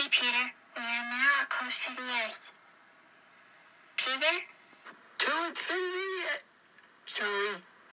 Peter. We are now close to the Earth. Peter? To infinity. Sorry.